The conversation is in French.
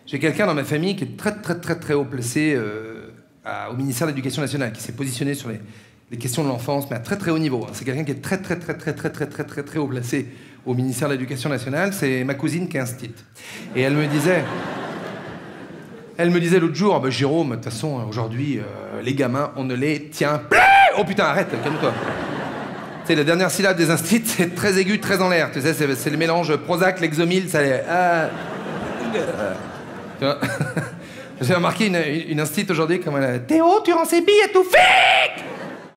J'ai quelqu'un dans ma famille qui est très haut placé au ministère de l'Éducation nationale, qui s'est positionné sur les questions de l'enfance, mais à très haut niveau. C'est quelqu'un qui est très haut placé au ministère de l'Éducation nationale. C'est ma cousine qui est instite. Et elle me disait l'autre jour, bah, Jérôme, de toute façon, aujourd'hui, les gamins, on ne les tient plus. Oh putain, arrête, calme-toi. Tu sais, la dernière syllabe des instits, c'est très aigu, très en l'air. Tu sais, c'est le mélange Prozac, Lexomil, ça est... Tu vois. J'ai remarqué une instite aujourd'hui comme elle a... Théo, tu rends ses billes à tout fic.